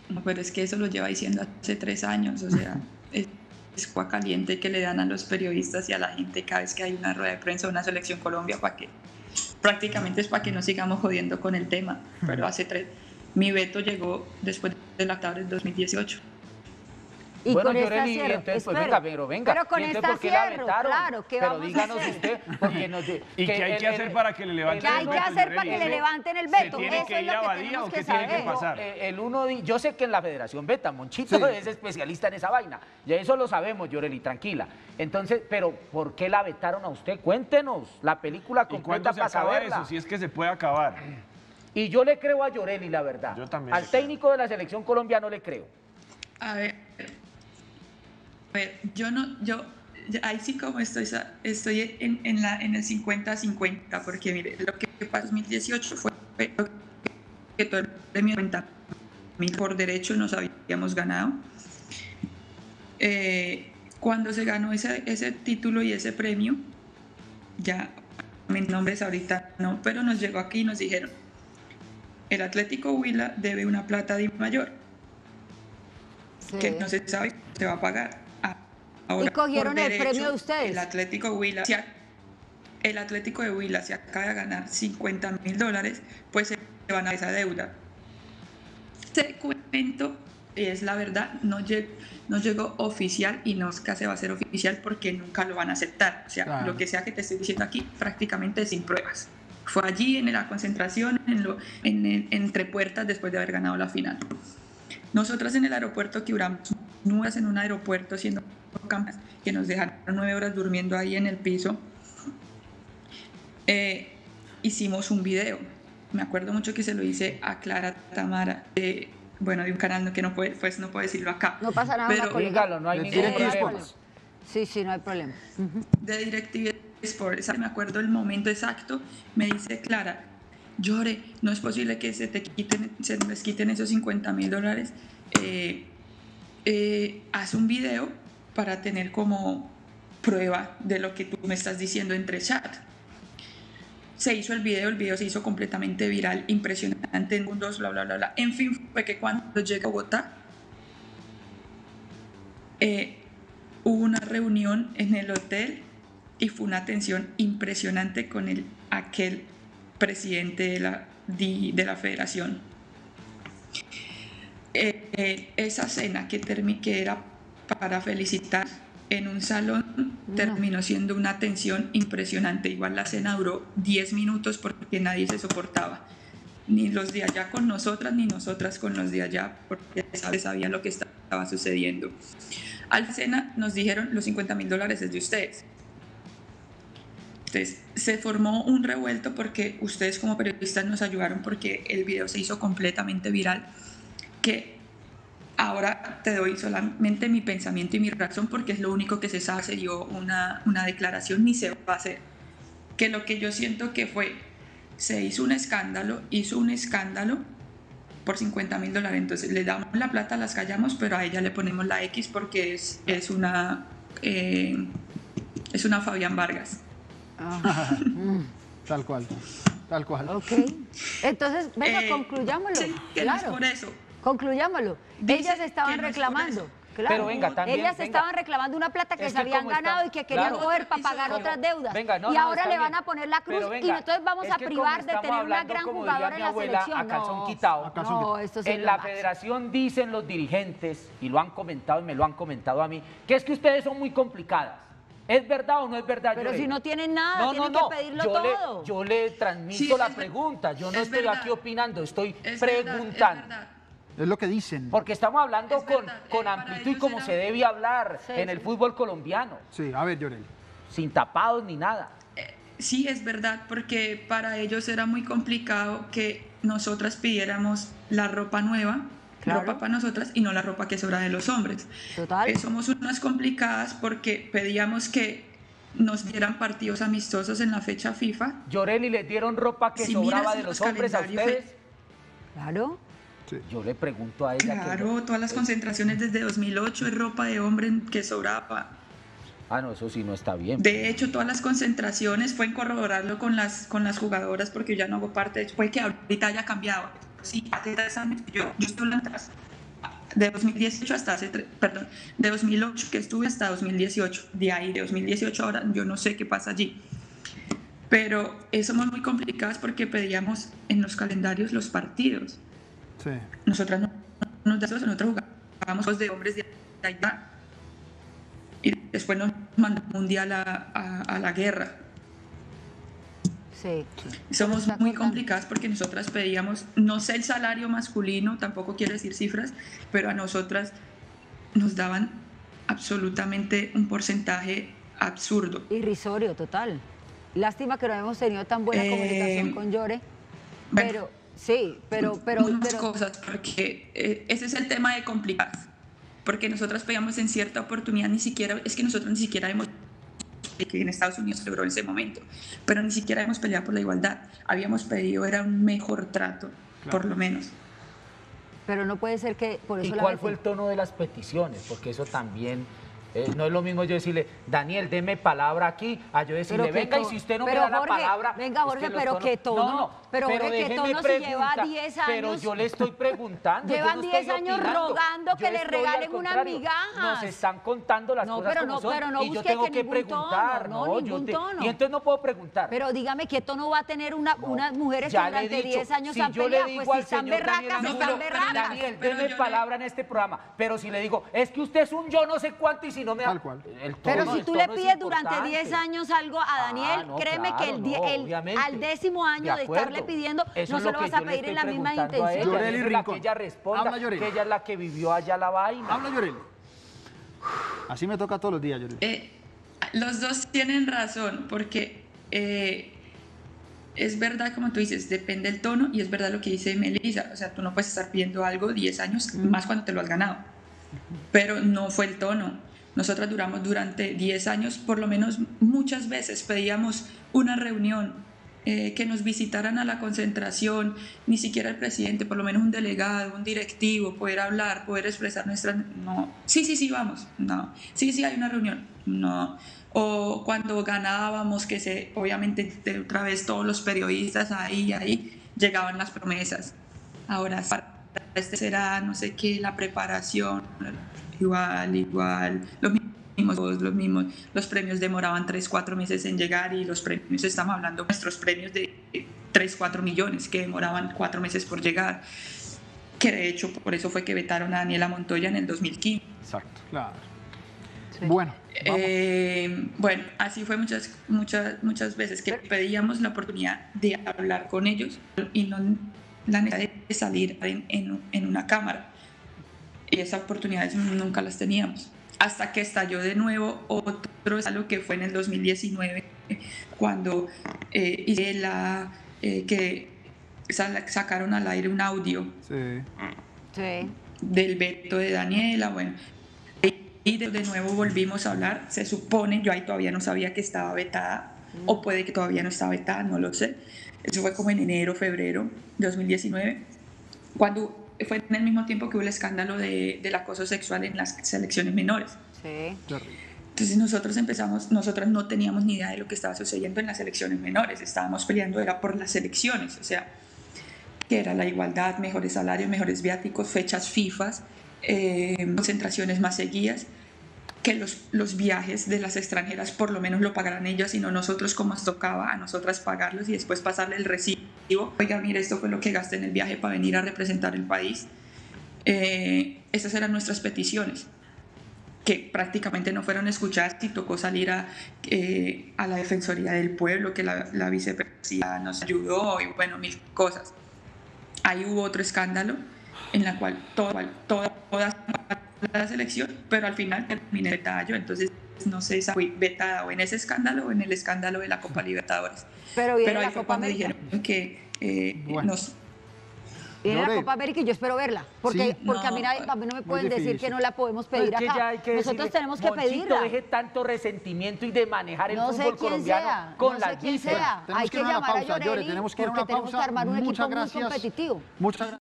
No, pero es que eso lo lleva diciendo hace 3 años, o sea, es agua caliente que le dan a los periodistas y a la gente cada vez que hay una rueda de prensa de una selección Colombia, para que prácticamente es para que no sigamos jodiendo con el tema. Pero mi veto llegó después de la tabla del 2018. Y bueno, con esta Yoreli, cierro. entonces, pues Espere, venga. pero con ¿Y entonces esta por qué la cierro, vetaron? claro, ¿qué Pero vamos a díganos hacer? usted, porque nos ¿Y qué hay que hacer para que le levanten ¿Qué el hay veto, que hacer para Yoreli? que le ¿Eso levanten el se veto? tiene Eso que es ir lo a que Badía tenemos o que qué tiene que saber. pasar? Yo sé que en la federación veta, Monchito es especialista en esa vaina, y eso lo sabemos, Yoreli, tranquila. Entonces, pero ¿por qué la vetaron a usted? Cuéntenos la película ¿Y completa cuándo se para acaba saberla. eso? Si es que se puede acabar. Y yo le creo a Yoreli, la verdad. Yo también Al le creo. técnico de la selección colombiana no le creo. A ver, ahí sí como estoy en el 50-50, porque mire, lo que pasó en 2018 fue que todo el premio de 50.000 por derecho nos habíamos ganado. Cuando se ganó ese título y ese premio, ya mis nombres ahorita no, pero nos llegó aquí y nos dijeron, el Atlético Huila debe una plata de mayor, que no se sabe si se va a pagar. Ahora, y cogieron por el derecho, premio de ustedes. El Atlético de Huila se acaba de ganar $50.000, pues se van a esa deuda. Este cuento es la verdad, no llegó oficial y nunca se va a hacer oficial porque nunca lo van a aceptar. O sea, Claro. Lo que sea que te estoy diciendo aquí, prácticamente sin pruebas. Fue allí en la concentración, entre puertas, después de haber ganado la final. Nosotras en el aeropuerto que duramos 9 horas en un aeropuerto haciendo campañas, que nos dejaron 9 horas durmiendo ahí en el piso, hicimos un video. Me acuerdo mucho que se lo hice a Clara Tamara, de un canal que no puede decirlo acá. No pasa nada, pero Dígalo, no hay ningún DirecTV problema. Sports. Sí, no hay problema. de DirecTV Sports, me acuerdo el momento exacto, me dice Clara, Llore, no es posible que se les quiten esos $50.000, haz un video para tener como prueba de lo que tú me estás diciendo entre chat. Se hizo el video se hizo completamente viral, impresionante, en mundos, bla, bla, bla, bla. En fin, fue que cuando llegué a Bogotá, hubo una reunión en el hotel y fue una atención impresionante con aquel presidente de la federación. Esa cena que era para felicitar en un salón terminó siendo una atención impresionante. Igual la cena duró 10 minutos porque nadie se soportaba, ni los de allá con nosotras ni nosotras con los de allá, porque sabían lo que estaba sucediendo. Al la cena nos dijeron, los $50.000 es de ustedes. Entonces se formó un revuelto porque ustedes como periodistas nos ayudaron, porque el video se hizo completamente viral, que ahora te doy solamente mi pensamiento y mi razón, porque es lo único que se sabe. Se dio una declaración, ni se va a hacer, que lo que yo siento que se hizo un escándalo por $50.000. Entonces le damos la plata, las callamos, pero a ella le ponemos la X porque es una Fabián Vargas. Tal cual. Ok. Entonces, venga, Eh, concluyámoslo. sí, que no es Claro. por eso. Concluyámoslo. Dice Ellas estaban que no es por reclamando. eso. Claro. Pero venga, también, Ellas venga. estaban reclamando una plata que Es se que habían como ganado está- y que querían claro. coger para pagar Pero, otras deudas. Venga, no, y no, ahora está le van bien. a poner la cruz Pero y venga, entonces vamos es a que privar como de estamos tener una hablando, gran como jugadora diría en mi la abuela, selección. a calzón No. quitado. A calzón No, esto sí En es la lo máximo. federación dicen los dirigentes, y lo han comentado y me lo han comentado a mí, que es que ustedes son muy complicadas. ¿Es verdad o no es verdad? Pero Yoreli? si no tienen nada, tienen que pedirlo todo. Yo le transmito Sí, la es pregunta. Yo no es estoy verdad. aquí opinando, estoy Es preguntando. verdad. Es lo que dicen. Porque estamos hablando Es verdad, con para amplitud y ellos como era- se debe hablar Sí, en el sí. fútbol colombiano, Sí, a ver, Yoreli. sin tapados ni nada. Sí, es verdad, porque para ellos era muy complicado que nosotras pidiéramos la ropa nueva, Claro. ropa para nosotras, y no la ropa que sobra de los hombres. Total. Somos unas complicadas porque pedíamos que nos dieran partidos amistosos en la fecha FIFA. Yoreli, ¿les dieron ropa que Si sobraba miras de los los hombres a calendarios, ustedes? Claro. Sí. Yo le pregunto a ella. Claro, todas las concentraciones desde 2008 es ropa de hombre que sobraba. Ah, no, eso sí no está bien. De hecho, todas las concentraciones pueden corroborarlo con las jugadoras, porque yo ya no hago parte. Puede que ahorita haya cambiado. Sí, hace 3 años, yo estoy hablando atrás. de 2018 hasta perdón, de 2008 que estuve hasta 2018. De ahí, de 2018 ahora, yo no sé qué pasa allí. Pero somos muy complicadas porque pedíamos en los calendarios los partidos. Sí. Nosotros jugábamos de hombres de allá y después nos mandó mundial a la guerra. Sí. Somos muy complicadas porque nosotras pedíamos, no sé el salario masculino, tampoco quiero decir cifras, pero a nosotras nos daban absolutamente un porcentaje absurdo. Irrisorio, total. Lástima que no hemos tenido tan buena comunicación con Yore, pero bueno, sí, pero muchas cosas, porque ese es el tema de complicar, porque nosotras pegamos en cierta oportunidad, es que nosotros ni siquiera hemos que en Estados Unidos se logró en ese momento, pero ni siquiera hemos peleado por la igualdad, habíamos pedido era un mejor trato, claro, por lo menos. Pero no puede ser que por eso. ¿Y cuál fue el tono de las peticiones? Porque eso también no es lo mismo yo decirle, Daniel, deme palabra aquí, a yo decirle, venga, y si usted no me da la palabra... Venga, Jorge, pero qué tono, pero Jorge, qué tono si lleva 10 años... Pero yo le estoy preguntando. Llevan 10 años rogando que le regalen unas migajas. Nos están contando las cosas como son, pero no y yo tengo que preguntar. Ningún tono. Y entonces no puedo preguntar. Pero dígame, ¿qué tono va a tener unas mujeres que durante 10 años han peleado? Pues si están berracas, están berracas. Daniel, deme palabra en este programa, pero si le digo, es que usted es un yo no sé cuánto y si no me da... Tal cual. Pero si tú le pides durante 10 años algo a Daniel, créeme que al 10º año de estarle pidiendo, no se lo vas a pedir en la misma intención. Yoreli Rincón. Que ella responda, que ella es la que vivió allá la vaina. Habla, Yoreli. Así me toca todos los días, Yoreli. Los dos tienen razón, porque es verdad, como tú dices, depende del tono, y es verdad lo que dice Melissa. O sea, tú no puedes estar pidiendo algo 10 años, más cuando te lo has ganado. Pero no fue el tono. Nosotras duramos durante 10 años, por lo menos muchas veces pedíamos una reunión, que nos visitaran a la concentración, ni siquiera el presidente, por lo menos un delegado, un directivo, poder hablar, poder expresar nuestras... No, sí, vamos, no, sí, hay una reunión, no. O cuando ganábamos, obviamente otra vez todos los periodistas ahí llegaban las promesas. Ahora, para este será no sé qué, la preparación... Igual, los mismos, los premios demoraban 3-4 meses en llegar, y los premios, estamos hablando de nuestros premios de 3-4 millones que demoraban 4 meses por llegar, que de hecho por eso fue que vetaron a Daniela Montoya en el 2015. Exacto, claro. Sí. Bueno, bueno, así fue muchas veces que pedíamos la oportunidad de hablar con ellos y no la necesidad de salir en una cámara. Y esas oportunidades nunca las teníamos. Hasta que estalló de nuevo otro escándalo, que fue en el 2019, cuando que sacaron al aire un audio del veto de Daniela. Bueno, y de nuevo volvimos a hablar. Se supone, yo ahí todavía no sabía que estaba vetada, o puede que todavía no estaba vetada, no lo sé. Eso fue como en enero, febrero de 2019, cuando fue en el mismo tiempo que hubo el escándalo del acoso sexual en las selecciones menores. Sí. Entonces nosotras no teníamos ni idea de lo que estaba sucediendo en las selecciones menores. Estábamos peleando era por las selecciones, o sea, que era la igualdad, mejores salarios, mejores viáticos, fechas FIFAs, concentraciones más seguidas, que los viajes de las extranjeras por lo menos lo pagaran ellas y no nosotros, como nos tocaba a nosotras pagarlos y después pasarle el recibo. Oiga, mire, esto fue lo que gasté en el viaje para venir a representar el país. Esas eran nuestras peticiones, que prácticamente no fueron escuchadas, y tocó salir a la Defensoría del Pueblo, que la vicepresidenta nos ayudó, y bueno, mil cosas. Ahí hubo otro escándalo en la cual toda la selección, pero al final terminé vetada yo. Entonces no sé si fui vetada o en ese escándalo o en el escándalo de la Copa Libertadores. Pero ahí la fue Copa cuando América. dijeron que viene la Copa América y yo espero verla, porque a mí no me pueden decir que no la podemos pedir acá. Nosotros tenemos que pedirla. Deje tanto resentimiento y de manejar el fútbol colombiano con las quien sea. Hay que llamar a Yoreli, tenemos que ir a una pausa. tenemos que armar un equipo muy gracias. competitivo. Muchas gracias.